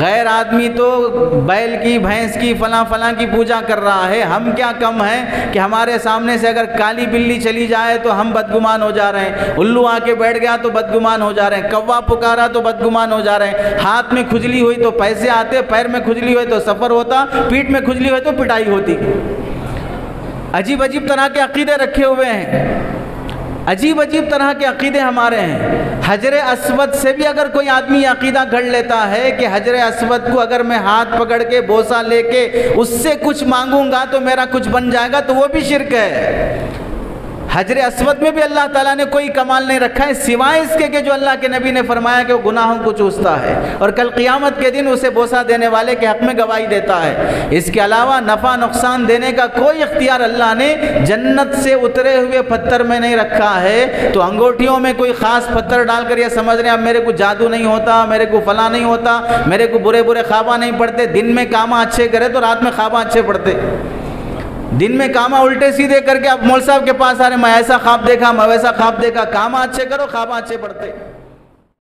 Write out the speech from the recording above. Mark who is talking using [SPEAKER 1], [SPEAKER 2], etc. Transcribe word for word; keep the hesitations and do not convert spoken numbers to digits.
[SPEAKER 1] गैर आदमी तो बैल की, भैंस की, फलां फलां की पूजा कर रहा है। हम क्या कम हैं कि हमारे सामने से अगर काली बिल्ली चली जाए तो हम बदगुमान हो जा रहे हैं, उल्लू आके बैठ गया तो बदगुमान हो जा रहे हैं, कौवा पुकारा तो बदगुमान हो जा रहे हैं, हाथ में खुजली हुई तो पैसे आते, पैर में खुजली हुई तो सफ़र होता, पीठ में खुजली हुई तो पिटाई होती। अजीब अजीब तरह के अकीदे रखे हुए हैं, अजीब अजीब तरह के अकीदे हमारे हैं। हजर अस्वद से भी अगर कोई आदमी अकीदा घड़ लेता है कि हजर अस्वद को अगर मैं हाथ पकड़ के बोसा लेके उससे कुछ मांगूंगा तो मेरा कुछ बन जाएगा, तो वो भी शिर्क है। हजर अस्वद में भी अल्लाह ताला ने कोई कमाल नहीं रखा है सिवाय इसके कि जो अल्लाह के नबी ने फरमाया कि वो गुनाहों को चूसता है और कल क़ियामत के दिन उसे बोसा देने वाले के हक़ में गवाही देता है। इसके अलावा नफ़ा नुकसान देने का कोई इख्तियार अल्लाह ने जन्नत से उतरे हुए पत्थर में नहीं रखा है। तो अंगूठियों में कोई ख़ास पत्थर डालकर यह समझ रहे हैं अब मेरे को जादू नहीं होता, मेरे को फला नहीं होता, मेरे को बुरे बुरे ख्वाबा नहीं पड़ते। दिन में कामा अच्छे करे तो रात में ख्वाबा अच्छे पड़ते। दिन में कामा उल्टे सीधे करके आप मौल साहब के पास आ रहे, मैं ऐसा ख्वाब देखा, मैं वैसा ख्वाब देखा। कामा अच्छे करो, ख्वाबा अच्छे पड़ते।